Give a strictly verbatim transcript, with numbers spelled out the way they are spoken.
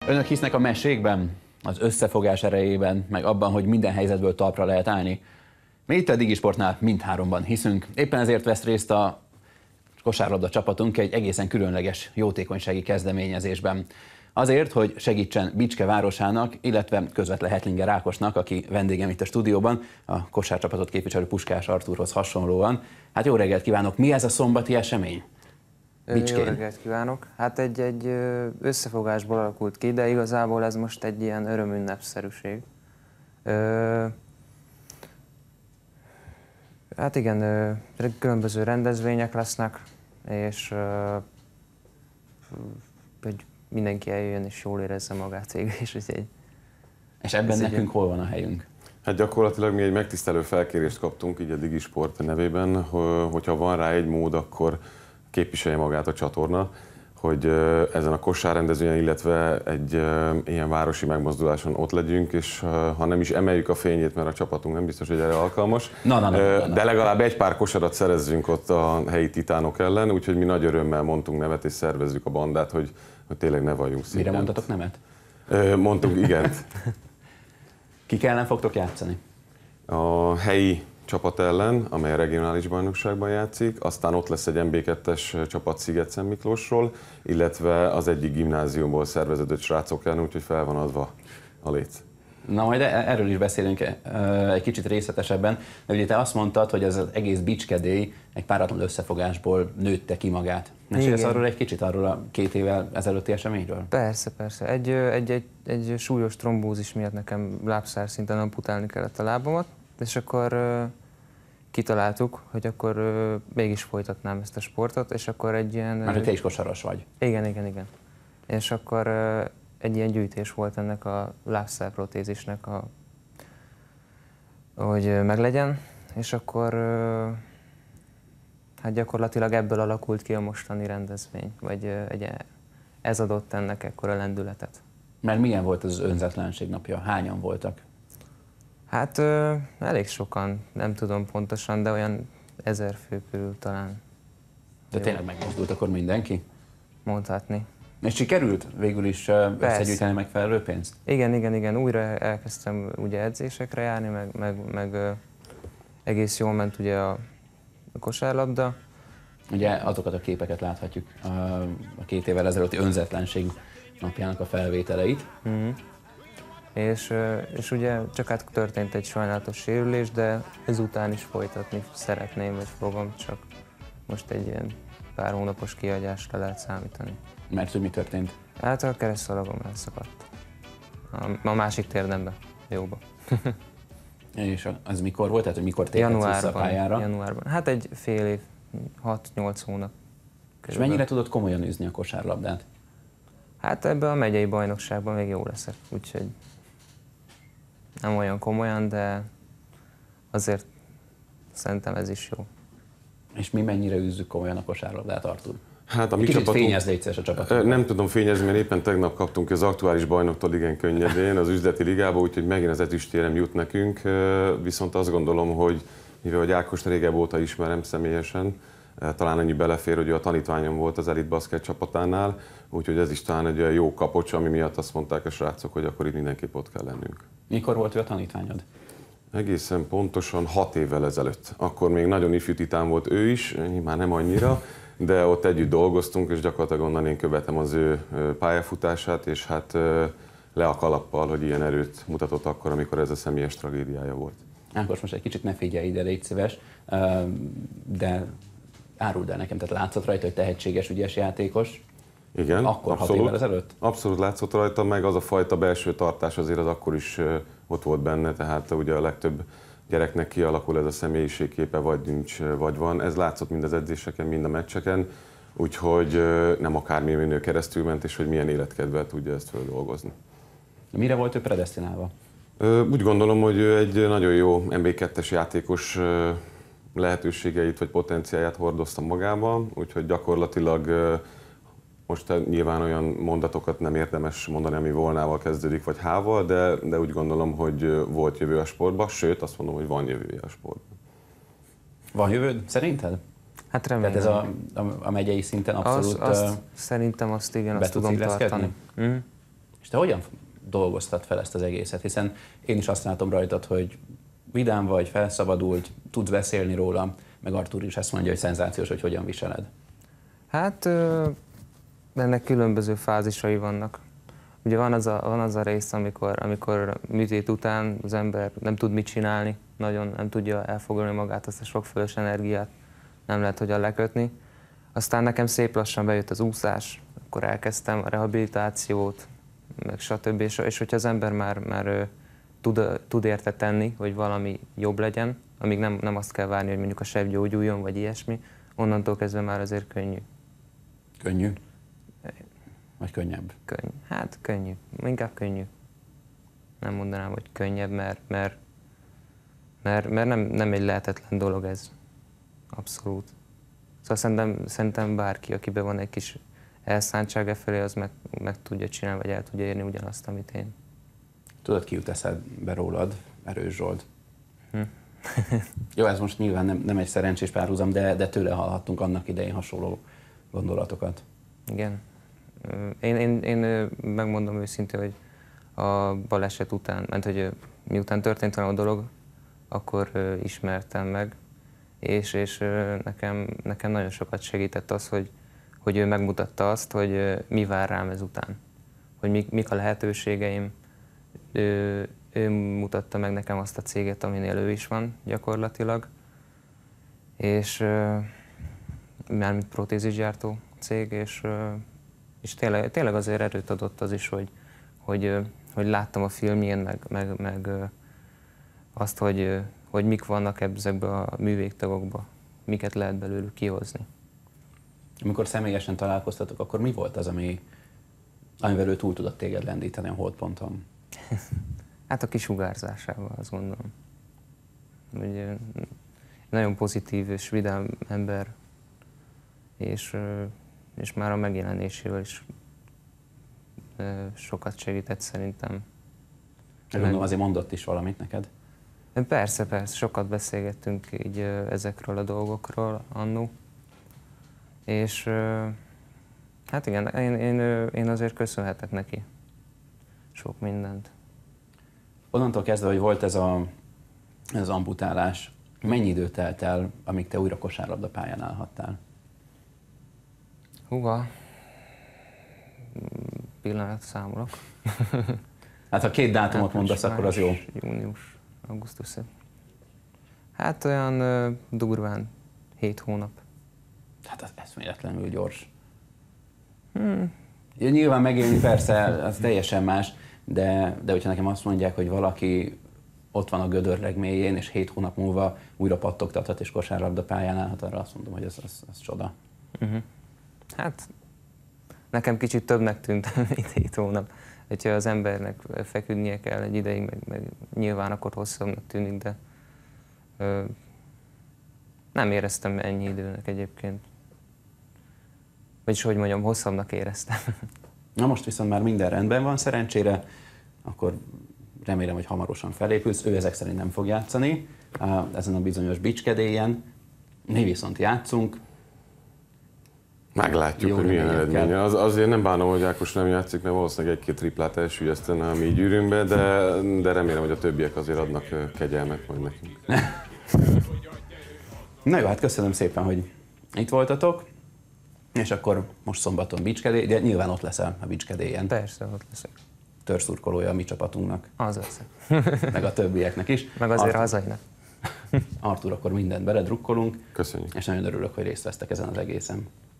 Önök hisznek a mesékben, az összefogás erejében, meg abban, hogy minden helyzetből talpra lehet állni? Mi itt a Digisportnál mindháromban hiszünk, éppen ezért vesz részt a kosárlabda csapatunk egy egészen különleges jótékonysági kezdeményezésben. Azért, hogy segítsen Bicske városának, illetve közvetlen Hetlinger Ákosnak, aki vendégem itt a stúdióban, a kosárcsapatot képviselő Puskás Artúrhoz hasonlóan. Hát jó reggelt kívánok! Mi ez a szombati esemény? Bicskén. Jó reggelt kívánok! Hát egy, egy összefogásból alakult ki, de igazából ez most egy ilyen örömünnepszerűség. Ö, hát igen, ö, különböző rendezvények lesznek, és ö, hogy mindenki eljöjjön és jól érezze magát végül is. Egy, és ebben nekünk hol van a helyünk? Hát gyakorlatilag mi egy megtisztelő felkérést kaptunk így a Digisport nevében, hogyha van rá egy mód, akkor képviselje magát a csatorna, hogy ezen a kosárrendezvényen, illetve egy ilyen városi megmozduláson ott legyünk, és ha nem is emeljük a fényét, mert a csapatunk nem biztos, hogy erre alkalmas, na, na, na, na, na. de legalább egy pár kosarat szerezzünk ott a helyi titánok ellen, úgyhogy mi nagy örömmel mondtunk nevet, és szervezzük a bandát, hogy, hogy tényleg ne valljunk szívben. Mire mondtatok nemet? Mondtunk igent. Kik ellen fogtok játszani? A helyi csapat ellen, amely a regionális bajnokságban játszik, aztán ott lesz egy em bé kettes csapat Sziget-Szent Miklósról, illetve az egyik gimnáziumból szerveződött srácok ellen, úgyhogy fel van adva a léc. Na majd erről is beszélünk egy kicsit részletesebben, de ugye te azt mondtad, hogy ez az egész bicskedély egy páratlan összefogásból nőtte ki magát. Mesélsz arról egy kicsit, arról a két évvel ezelőtti eseményről? Persze, persze. Egy, egy, egy, egy súlyos trombózis miatt nekem lábszár szinten amputálni kellett a lábamat, és akkor uh, kitaláltuk, hogy akkor uh, mégis folytatnám ezt a sportot, és akkor egy ilyen... Mert hogy te is kosaras vagy. Igen, igen, igen. És akkor uh, egy ilyen gyűjtés volt ennek a lábszárprotézisnek, a, hogy uh, meglegyen, és akkor uh, hát gyakorlatilag ebből alakult ki a mostani rendezvény, vagy uh, egy, ez adott ennek ekkora lendületet. Mert milyen volt az önzetlenség napja? Hányan voltak? Hát ö, elég sokan, nem tudom pontosan, de olyan ezer fő körül talán. De jó. Tényleg megmozdult akkor mindenki? Mondhatni. És sikerült végül is összegyűjteni megfelelő pénzt? Igen, igen, igen. Újra elkezdtem ugye edzésekre járni, meg, meg, meg ö, egész jól ment ugye a, a kosárlabda. Ugye azokat a képeket láthatjuk, a, a két évvel ezelőtti önzetlenség napjának a felvételeit. Mm-hmm. És, és ugye csak hát történt egy sajnálatos sérülés, de ezután is folytatni szeretném, vagy fogom, csak most egy ilyen pár hónapos kihagyásra lehet számítani. Mert hogy mi történt? Hát a keresztszalagom elszakadt. A, a másik térdembe, jóba. És az mikor volt? Tehát, hogy mikor térhetsz vissza a pályára? Januárban. Hát egy fél év, hat-nyolc hónap. És körülbelül. Mennyire tudod komolyan űzni a kosárlabdát? Hát ebben a megyei bajnokságban még jó leszek, úgyhogy nem olyan komolyan, de azért szerintem ez is jó. És mi mennyire űzzük komolyan a kosárlabdát, Artúr? Hát a mi Kicsit csapatunk... fényezd légy szíves a csapatot. Nem tudom fényezni, mert éppen tegnap kaptunk az aktuális bajnoktól igen könnyedén az üzleti ligába, úgyhogy megint az ezüstérem jut nekünk. Viszont azt gondolom, hogy mivel hogy Ákost régebb óta ismerem személyesen, talán annyi belefér, hogy ő a tanítványom volt az Elite Basket csapatánál, úgyhogy ez is talán egy olyan jó kapocs, ami miatt azt mondták a srácok, hogy akkor itt mindenképp ott kell lennünk. Mikor volt ő a tanítványod? Egészen pontosan hat évvel ezelőtt. Akkor még nagyon ifjú titán volt ő is, már nem annyira, de ott együtt dolgoztunk, és gyakorlatilag onnan én követem az ő pályafutását, és hát le a kalappal, hogy ilyen erőt mutatott akkor, amikor ez a személyes tragédiája volt. Ákos, most egy kicsit ne figyelj ide, légy szíves, de áruld el nekem, tehát látszott rajta, hogy tehetséges, ügyes játékos. Igen, akkor abszolút, hat évvel ezelőtt? Abszolút látszott rajta, meg az a fajta belső tartás azért az akkor is ott volt benne, tehát ugye a legtöbb gyereknek kialakul ez a személyiségképe, vagy nincs, vagy van. Ez látszott mind az edzéseken, mind a meccseken, úgyhogy nem akármilyen minő keresztül ment, és hogy milyen életkedvel tudja ezt feldolgozni. Mire volt ő predesztinálva? Úgy gondolom, hogy ő egy nagyon jó em bé kettes játékos lehetőségeit vagy potenciáját hordozta magába, úgyhogy gyakorlatilag most nyilván olyan mondatokat nem érdemes mondani, ami volnával kezdődik, vagy hával, de, de úgy gondolom, hogy volt jövő a sportban, sőt azt mondom, hogy van jövője a sportban. Van jövőd szerinted? Hát remélem. Tehát ez a, a, a megyei szinten abszolút... Az, azt, szerintem azt igen, azt tudom tartani. Mm. És te hogyan dolgoztad fel ezt az egészet? Hiszen én is azt látom rajtad, hogy vidám vagy, felszabadult, tudsz beszélni róla, meg Artúr is ezt mondja, hogy szenzációs, hogy hogyan viseled. Hát ö, ennek különböző fázisai vannak. Ugye van az a, van az a rész, amikor, amikor műtét után az ember nem tud mit csinálni, nagyon nem tudja elfoglalni magát, azt a sok fölös energiát nem lehet hogyan lekötni. Aztán nekem szép lassan bejött az úszás, akkor elkezdtem a rehabilitációt, meg stb. És, és hogyha az ember már, már ö, tud, tud érte tenni, hogy valami jobb legyen, amíg nem, nem azt kell várni, hogy mondjuk a seb gyógyuljon, vagy ilyesmi, onnantól kezdve már azért könnyű. Könnyű? Vagy könnyebb? Könnyű. Hát könnyű. Inkább könnyű. Nem mondanám, hogy könnyebb, mert, mert, mert, mert nem, nem egy lehetetlen dolog ez. Abszolút. Szóval szerintem, szerintem bárki, akiben van egy kis elszántság e felé, az meg, meg tudja csinálni, vagy el tudja érni ugyanazt, amit én. Tudod, ki jut eszedbe rólad? Erős Zsolt. Hm. Jó, ez most nyilván nem, nem egy szerencsés párhuzam, de, de tőle hallhattunk annak idején hasonló gondolatokat. Igen. Én, én, én megmondom őszintén, hogy a baleset után, mert hogy miután történt olyan a dolog, akkor ismertem meg, és, és nekem, nekem nagyon sokat segített az, hogy, hogy ő megmutatta azt, hogy mi vár rám ezután, hogy mik, mik a lehetőségeim. Ő, ő mutatta meg nekem azt a céget, aminél ő is van gyakorlatilag, és mármint protézisgyártó cég, és, és tényleg, tényleg azért erőt adott az is, hogy, hogy, hogy láttam a filmjén, meg, meg, meg azt, hogy, hogy mik vannak ezekben a művégtagokban, miket lehet belőlük kihozni. Amikor személyesen találkoztatok, akkor mi volt az, ami, amivel ő túl tudott téged lendíteni a holdponton? Hát a kisugárzásával, azt gondolom. Ugye, nagyon pozitív és vidám ember, és, és már a megjelenésével is sokat segített szerintem. Gondolom azért mondott is valamit neked? Persze, persze, sokat beszélgettünk így ezekről a dolgokról annó. És hát igen, én, én, én azért köszönhetek neki sok mindent. Onnantól kezdve, hogy volt ez, a, ez az amputálás, mennyi idő telt el, amíg te újra kosárlabda pályán állhattál? Húha, pillanat számolok. Hát ha két dátumot Április, mondasz, akkor az jó. Június, augusztus. Hát olyan uh, durván hét hónap. Hát az eszméletlenül gyors. Hmm. Ja, nyilván megélni persze, az teljesen más, de, de hogyha nekem azt mondják, hogy valaki ott van a gödör legmélyén, és hét hónap múlva újra pattogtathat és kosárlabda pályán állhat, arra azt mondom, hogy ez, ez, ez csoda. Uh-huh. Hát nekem kicsit többnek tűnt, mint hét hónap. Hogyha az embernek feküdnie kell egy ideig, meg, meg nyilván akkor hosszabbnak tűnik, de ö, nem éreztem ennyi időnek egyébként. Vagyis, hogy mondjam, hosszabbnak éreztem. Na most viszont már minden rendben van szerencsére, akkor remélem, hogy hamarosan felépülsz. Ő ezek szerint nem fog játszani ezen a bizonyos bicskedélyen. Mi viszont játszunk. Meglátjuk, Jó hogy milyen reményekkel. eredménye. Az, azért nem bánom, hogy Ákos nem játszik, mert valószínűleg egy-két triplát elsüllyesztene a mi gyűrűnkbe, de, de remélem, hogy a többiek azért adnak ö, kegyelmet majd nekünk. Na jó, hát köszönöm szépen, hogy itt voltatok. És akkor most szombaton bicskedély, de nyilván ott leszel a bicskedélyen. Persze, ott leszek. Törszurkolója a mi csapatunknak, Az leszek. meg a többieknek is. Meg azért Artur, hazainak. Artur, akkor mindent beledrukkolunk, Köszönjük. és nagyon örülök, hogy részt vesztek ezen az egészen.